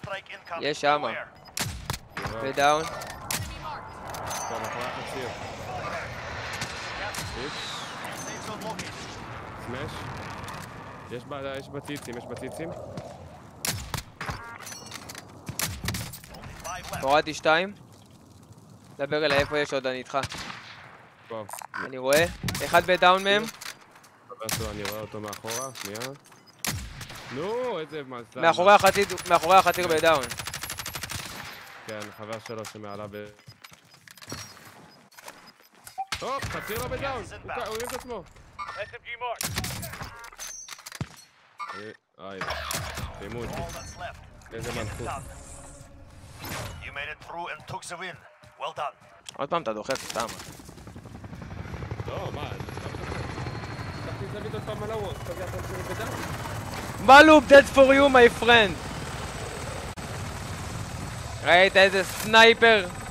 יש שמה. ודאון. טוב, אנחנו רק נציר. סמש. יש בציצים, יש בציצים. הורדתי 2. דבר אליי, איפה יש עוד? אני איתך. טוב. אני רואה. אחד בדאון מהם. אני רואה אותו מאחורה, שנייה. נו, איזה מזל. מאחורי החתיר בדאון. כן, חבר שלו שמעלה הופ, חתיר לו בדאון. הוא יהיה את עצמו. סיימו אותי. איזה מנחות. עוד פעם אתה דוחף, סתם. לא, מה? תחתי זווית עוד פעם על הוואט, תגיע פעם שלי בדאון. מלוב, dead for you my friend. ראית איזה סנייפר?